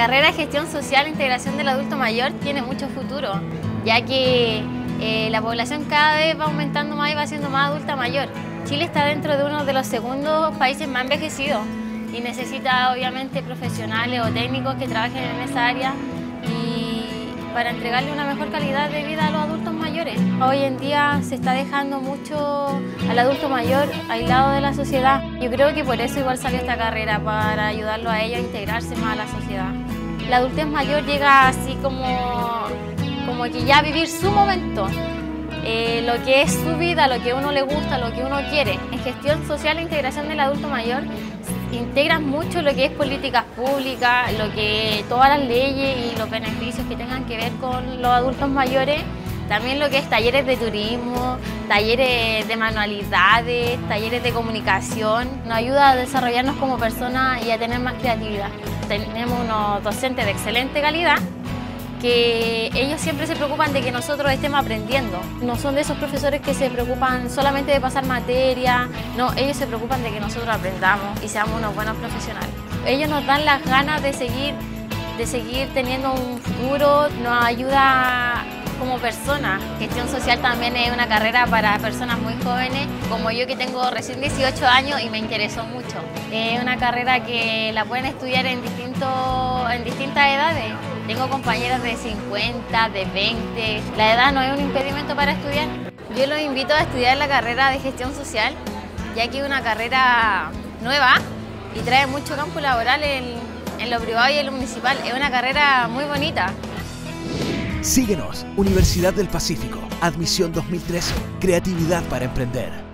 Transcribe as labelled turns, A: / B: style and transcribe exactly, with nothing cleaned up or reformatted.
A: carrera de Gestión Social e Integración del Adulto Mayor tiene mucho futuro, ya que eh, la población cada vez va aumentando más y va siendo más adulta mayor. Chile está dentro de uno de los segundos países más envejecidos y necesita obviamente profesionales o técnicos que trabajen en esa área y para entregarle una mejor calidad de vida a los adultos mayores. Hoy en día se está dejando mucho al adulto mayor aislado de la sociedad. Yo creo que por eso igual salió esta carrera, para ayudarlo a ellos a integrarse más a la sociedad. La adultez mayor llega así como, como que ya a vivir su momento, eh, lo que es su vida, lo que a uno le gusta, lo que uno quiere. En Gestión Social e Integración del Adulto Mayor integran mucho lo que es políticas públicas, lo que todas las leyes y los beneficios que tengan que ver con los adultos mayores, también lo que es talleres de turismo, talleres de manualidades, talleres de comunicación. Nos ayuda a desarrollarnos como personas y a tener más creatividad. Tenemos unos docentes de excelente calidad que ellos siempre se preocupan de que nosotros estemos aprendiendo. No son de esos profesores que se preocupan solamente de pasar materia, no, ellos se preocupan de que nosotros aprendamos y seamos unos buenos profesionales. Ellos nos dan las ganas de seguir, de seguir teniendo un futuro, nos ayuda como personas. Gestión social también es una carrera para personas muy jóvenes, como yo que tengo recién dieciocho años y me interesó mucho. Es una carrera que la pueden estudiar en, distinto, en distintas edades. Tengo compañeras de cincuenta, de veinte. La edad no es un impedimento para estudiar. Yo los invito a estudiar la carrera de gestión social, ya que es una carrera nueva y trae mucho campo laboral en, en lo privado y en lo municipal. Es una carrera muy bonita.
B: Síguenos, Universidad del Pacífico, admisión dos mil trece, creatividad para emprender.